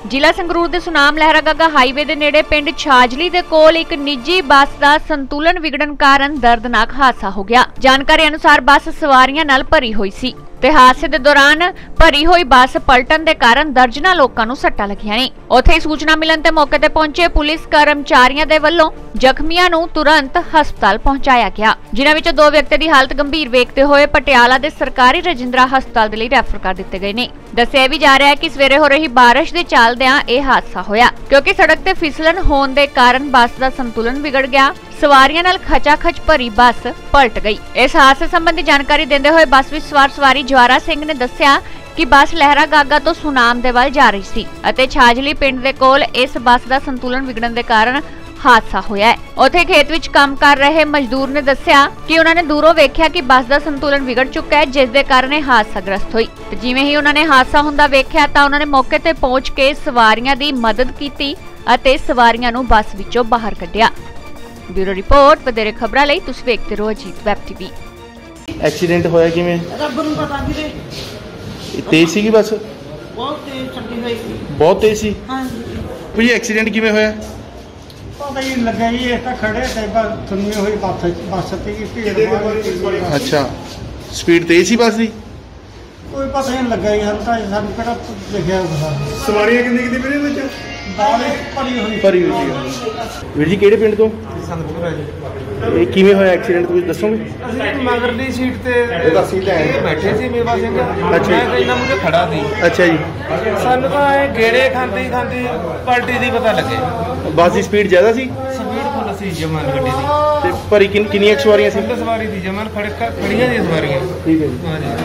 ਜ਼ਿਲ੍ਹਾ ਸੰਗਰੂਰ ਦੇ ਸੁਨਾਮ ਲਹਿਰਾ ਗਾਗਾ ਹਾਈਵੇ ਦੇ ਨੇੜੇ ਪਿੰਡ ਛਾਜਲੀ ਦੇ ਕੋਲ ਇੱਕ ਨਿੱਜੀ ਬੱਸ ਦਾ ਸੰਤੁਲਨ ਵਿਗੜਨ ਕਾਰਨ ਦਰਦਨਾਕ ਹਾਦਸਾ ਹੋ ਗਿਆ। ਜਾਣਕਾਰੀ ਅਨੁਸਾਰ ਬੱਸ ਸਵਾਰੀਆਂ ਨਾਲ ਭਰੀ ਹੋਈ ਸੀ ਤੇ ਹਾਦਸੇ ਦੇ ਦੌਰਾਨ ਭਰੀ ਹੋਈ ਬੱਸ ਪਲਟਣ ਦੇ ਕਾਰਨ ਦਰਜਨਾਂ ਲੋਕਾਂ ਨੂੰ ਸੱਟਾਂ ਲੱਗੀਆਂ ਨੇ। ਉੱਥੇ ਹੀ ਸੂਚਨਾ ਮਿਲਣ ਤੇ ਮੌਕੇ ਤੇ ਪਹੁੰਚੇ ਪੁਲਿਸ ਕਰਮਚਾਰੀਆਂ ਦੇ ਵੱਲੋਂ ਜ਼ਖਮੀਆਂ ਨੂੰ ਤੁਰੰਤ ਹਸਪਤਾਲ ਪਹੁੰਚਾਇਆ ਗਿਆ, ਜਿਨ੍ਹਾਂ ਵਿੱਚੋਂ 2 ਵਿਅਕਤੀ ਦੀ ਹਾਲਤ ਗੰਭੀਰ ਵੇਖਦੇ ਹੋਏ ਪਟਿਆਲਾ ਦੇ ਸਰਕਾਰੀ ਰਜਿੰਦਰਾ ਹਸਪਤਾਲ ਦੇ ਲਈ ਰੈਫਰ ਕਰ ਦਿੱਤੇ ਗਏ ਨੇ। ਦੱਸਿਆ ਵੀ ਜਾ ਰਿਹਾ ਹੈ ਕਿ ਸਵੇਰੇ ਹੋ ਰਹੀ ਬਾਰਿਸ਼ ਦੇ ਚੱਲਦਿਆਂ ਇਹ ਹਾਦਸਾ ਹੋਇਆ, ਕਿਉਂਕਿ ਸੜਕ ਤੇ ਫਿਸਲਣ ਹੋਣ ਦੇ ਕਾਰਨ ਬੱਸ ਦਾ ਸੰਤੁਲਨ ਵਿਗੜ ਗਿਆ। ਸਵਾਰੀਆਂ ਨਾਲ ਖਚਾਖਚ ਭਰੀ ਬੱਸ ਪਲਟ ਗਈ। ਇਸ ਹਾਦਸੇ ਸੰਬੰਧੀ ਜਾਣਕਾਰੀ ਦਿੰਦੇ ਹੋਏ ਬੱਸ ਵਿੱਚ ਸਵਾਰ ਸਵਾਰੀ ਜਵਾਰਾ ਸਿੰਘ ਨੇ ਦੱਸਿਆ ਕਿ ਬੱਸ ਲਹਿਰਾ ਗਾਗਾ ਤੋਂ ਸੁਨਾਮ ਦੇ ਵੱਲ ਜਾ ਰਹੀ ਸੀ ਅਤੇ ਛਾਜਲੀ ਪਿੰਡ ਦੇ ਕੋਲ ਇਸ ਬੱਸ ਦਾ ਸੰਤੁਲਨ ਵਿਗੜਨ ਦੇ ਕਾਰਨ ਹਾਦਸਾ ਹੋਇਆ ਹੈ। ਉੱਥੇ ਖੇਤ ਵਿੱਚ ਕੰਮ ਕਰ ਰਹੇ ਮਜ਼ਦੂਰ ਨੇ ਦੱਸਿਆ ਕਿ ਉਹਨਾਂ ਨੇ ਦੂਰੋਂ ਵੇਖਿਆ ਕਿ ਬੱਸ ਦਾ ਸੰਤੁਲਨ ਵਿਗੜ ਚੁੱਕਾ ਹੈ, ਜਿਸ ਦੇ ਕਾਰਨ ਇਹ ਹਾਦਸਾਗ੍ਰਸਤ ਹੋਈ ਤੇ ਜਿਵੇਂ ਹੀ ਉਹਨਾਂ ਨੇ ਹਾਦਸਾ ਹੁੰਦਾ ਵੇਖਿਆ ਤਾਂ ਉਹਨਾਂ ਨੇ ਮੌਕੇ ਤੇ ਪਹੁੰਚ ਕੇ ਸਵਾਰੀਆਂ ਦੀ ਮਦਦ ਕੀਤੀ ਅਤੇ ਸਵਾਰੀਆਂ ਨੂੰ ਬੱਸ ਵਿੱਚੋਂ ਬਾਹਰ ਕੱਢਿਆ। ब्यूरो रिपोर्ट वधेरे खबरां लई तुसीं वेखदे रहो अजीत वैब टीवी। एक्सीडेंट होया किवें? रब नूं पता वीरे। तेज सी बस? बहुत तेज चलती हुई सी। बहुत तेज सी? हां जी। भाई एक्सीडेंट किवें होया? पता ही लगा जी इस खड़े ते बस थुन्नी हुई बस ते भीड़। अच्छा, स्पीड तेज सी बस दी? कोई पता ही लगा जी, हम तो सानू किहड़ा लिखिया होगा। सवारियां किन्नी मेरे विच? भरी हुई सी। ਵੀਰ ਜੀ ਕਿਹੜੇ ਪਿੰਡ ਤੋਂ? संतपुर है जी। ਇਹ ਕਿਵੇਂ ਹੋਇਆ ਐਕਸੀਡੈਂਟ ਤੁਸੀਂ ਦੱਸੋਗੇ? ਅਸੀਂ ਮਗਰਲੀ ਸੀਟ ਤੇ ਬੈਠੇ ਸੀ ਮੇਵਾ ਸਿੰਘ। ਅੱਛਾ ਮੈਂ ਇਹਨਾਂ ਮੁੰਡੇ ਖੜਾ ਸੀ। ਅੱਛਾ ਜੀ। ਸਾਨੂੰ ਤਾਂ ਇਹ ਗੇੜੇ ਖਾਂਦੀ ਪਲਟੀ ਦੀ ਪਤਾ ਲੱਗੇ। ਬੱਸ ਦੀ ਸਪੀਡ ਜ਼ਿਆਦਾ ਸੀ? ਸਪੀਡ ਫੁੱਲ ਸੀ ਜਮਾਨ ਗੱਡੀ ਦੀ। ਤੇ ਭਰੀ ਕਿੰਨੀਆਂ ਸਵਾਰੀਆਂ ਸੀ? ਸਵਾਰੀ ਦੀ ਜਮਾਨ ਖੜੀਆਂ ਦੀ ਸਵਾਰੀਆਂ। ਠੀਕ ਹੈ ਜੀ।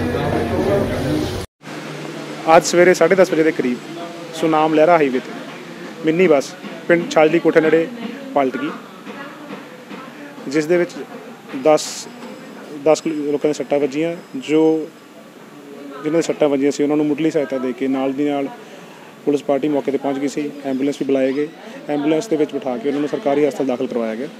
ਹਾਂਜੀ। ਅੱਜ ਸਵੇਰੇ 10:30 ਵਜੇ ਦੇ ਕਰੀਬ ਸੁਨਾਮ ਲਹਿਰਾ ਹਾਈਵੇ ਤੇ ਮਿੰਨੀ ਬੱਸ ਪਿੰਡ ਛਾਜਲੀ ਕੋਠੇ ਨੇੜੇ ਪਲਟ ਗਈ, ਜਿਸ ਦੇ ਵਿੱਚ 10 ਲੋਕਾਂ ਦੇ ਸੱਟਾਂ ਵੱਜੀਆਂ। ਜਿਨ੍ਹਾਂ ਦੇ ਸੱਟਾਂ ਵੱਜੀਆਂ ਸੀ ਉਹਨਾਂ ਨੂੰ ਮੁੱਢਲੀ ਸਹਾਇਤਾ ਦੇ ਕੇ ਨਾਲ ਦੀ ਨਾਲ ਪੁਲਿਸ ਪਾਰਟੀ ਮੌਕੇ ਤੇ ਪਹੁੰਚ ਗਈ ਸੀ। ਐਂਬੂਲੈਂਸ ਵੀ ਬੁਲਾਏ ਗਏ। ਐਂਬੂਲੈਂਸ ਦੇ ਵਿੱਚ ਬਿਠਾ ਕੇ ਉਹਨਾਂ ਨੂੰ ਸਰਕਾਰੀ ਹਸਪਤਾਲ ਦਾਖਲ ਕਰਵਾਇਆ ਗਿਆ।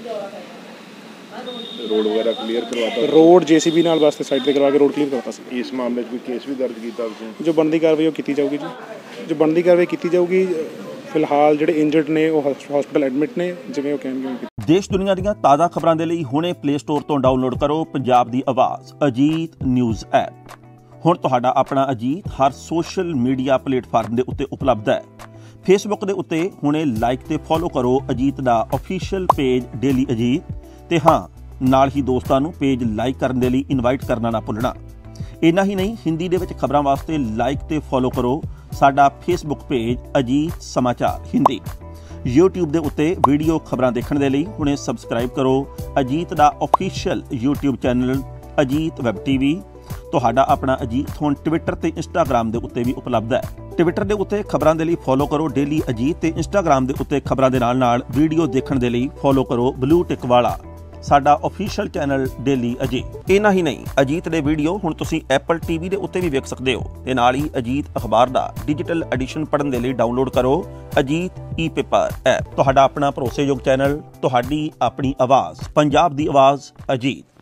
रोड वगैरह क्लीयर करवाता? रोड JCB ਨਾਲ ਵਾਸਤੇ ਸਾਈਡ ਤੇ ਕਰਵਾ ਕੇ ਰੋਡ ਕਲੀਅਰ ਕਰਵਾਤਾ ਸੀ। इस मामले में कोई केस भी दर्ज किया तुसीं? जो बनती कार्रवाई वो की जाऊगी जी, जो बनती कार्रवाई की जाऊगी। फिलहाल ਜਿਹੜੇ ਇੰਜਰਡ ਨੇ ਉਹ ਹਸਪੀਟਲ ਐਡਮਿਟ ਨੇ, ਜਿਵੇਂ ਉਹ ਕਹਿਣਗੇ। ਦੇਸ਼ ਦੁਨੀਆ ਦੀਆਂ ਤਾਜ਼ਾ ਖਬਰਾਂ ਦੇ ਲਈ ਹੁਣੇ ਪਲੇ ਸਟੋਰ ਤੋਂ ਡਾਊਨਲੋਡ ਕਰੋ ਪੰਜਾਬ ਦੀ ਆਵਾਜ਼ ਅਜੀਤ ਨਿਊਜ਼ ਐਪ। ਹੁਣ ਤੁਹਾਡਾ ਆਪਣਾ ਅਜੀਤ ਹਰ ਸੋਸ਼ਲ ਮੀਡੀਆ ਪਲੇਟਫਾਰਮ ਦੇ ਉੱਤੇ ਉਪਲਬਧ ਹੈ। ਫੇਸਬੁੱਕ ਦੇ ਉੱਤੇ ਹੁਣੇ ਲਾਈਕ ਤੇ ਫੋਲੋ ਕਰੋ ਅਜੀਤ ਦਾ ਅਫੀਸ਼ੀਅਲ ਪੇਜ ਡੇਲੀ ਅਜੀਤ, ਤੇ ਹਾਂ ਨਾਲ ਹੀ ਦੋਸਤਾਂ ਨੂੰ ਪੇਜ ਲਾਈਕ ਕਰਨ ਦੇ ਲਈ ਇਨਵਾਈਟ ਕਰਨਾ ਨਾ ਭੁੱਲਣਾ। ਇੰਨਾ ਹੀ ਨਹੀਂ, ਹਿੰਦੀ ਦੇ ਵਿੱਚ ਖਬਰਾਂ ਵਾਸਤੇ ਲਾਈਕ ਤੇ ਫੋਲੋ ਕਰੋ ਸਾਡਾ ਫੇਸਬੁੱਕ ਪੇਜ ਅਜੀਤ ਸਮਾਚਾਰ ਹਿੰਦੀ। YouTube ਦੇ ਉੱਤੇ ਵੀਡੀਓ ਖਬਰਾਂ ਦੇਖਣ ਦੇ ਲਈ ਹੁਣੇ ਸਬਸਕ੍ਰਾਈਬ ਕਰੋ ਅਜੀਤ ਦਾ official YouTube channel Ajit web TV. ਤੁਹਾਡਾ ਆਪਣਾ ਅਜੀਤ ਹੁਣ ਟਵਿੱਟਰ ਤੇ ਇੰਸਟਾਗ੍ਰਾਮ ਦੇ ਉੱਤੇ ਵੀ ਉਪਲਬਧ ਹੈ। ਟਵਿੱਟਰ ਦੇ ਉੱਤੇ ਖਬਰਾਂ ਦੇ ਲਈ ਫੋਲੋ ਕਰੋ ਡੇਲੀ ਅਜੀਤ, ਤੇ ਇੰਸਟਾਗ੍ਰਾਮ ਦੇ ਉੱਤੇ ਖਬਰਾਂ ਦੇ ਨਾਲ ਵੀਡੀਓ ਦੇਖਣ ਦੇ ਲਈ ਫੋਲੋ ਕਰੋ ਬਲੂ ਟਿਕ ਵਾਲਾ ਸਾਡਾ ਅਫੀਸ਼ੀਅਲ ਚੈਨਲ ਡੇਲੀ ਅਜੀਤ। ਇੰਨਾ ਹੀ ਨਹੀਂ, ਅਜੀਤ ਦੇ ਵੀਡੀਓ ਹੁਣ ਤੁਸੀਂ Apple TV ਦੇ ਉੱਤੇ ਵੀ ਵੇਖ ਸਕਦੇ ਹੋ, ਤੇ ਨਾਲ ਹੀ ਅਜੀਤ ਅਖਬਾਰ ਦਾ ਡਿਜੀਟਲ ਐਡੀਸ਼ਨ ਪੜ੍ਹਨ ਦੇ ਲਈ ਡਾਊਨਲੋਡ ਕਰੋ ਅਜੀਤ ਈ-ਪੇਪਰ ਐਪ। ਤੁਹਾਡਾ ਆਪਣਾ ਭਰੋਸੇਯੋਗ ਚੈਨਲ, ਤੁਹਾਡੀ ਆਪਣੀ ਆਵਾਜ਼, ਪੰਜਾਬ ਦੀ ਆਵਾਜ਼ ਅਜੀਤ।